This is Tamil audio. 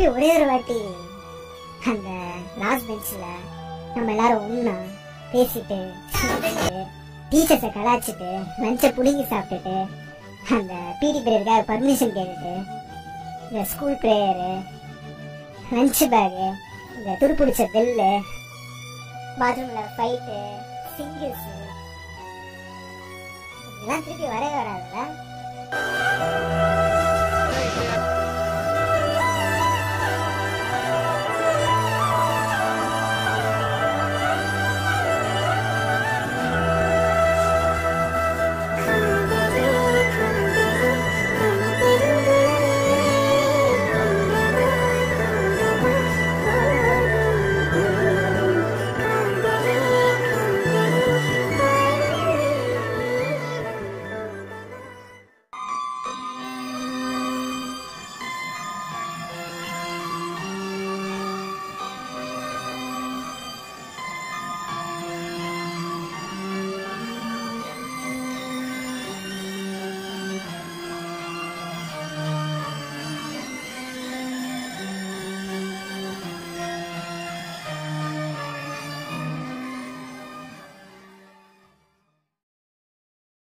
ஒரே ஒரு வாட்டி அந்த லாஸ்ட் பெஞ்ச்ல நம்ம எல்லாரும் ஒண்ணா பேசிட்டு டீச்சர்ஸை கலாச்சிட்டு லஞ்சை புடுங்கி சாப்பிட்டுட்டு அந்த பிடி பீரியடுக்காக பர்மிஷன் கேட்டுட்டு இந்த ஸ்கூல் ப்ரேயரு லஞ்ச் பேகு இந்த துருப்பிடிச்ச பெல்லு பாத்ரூம்ல ஃபைட்டு சிங்கிள்ஸ் இதெல்லாம் திருப்பி வரவே வராதுல்ல.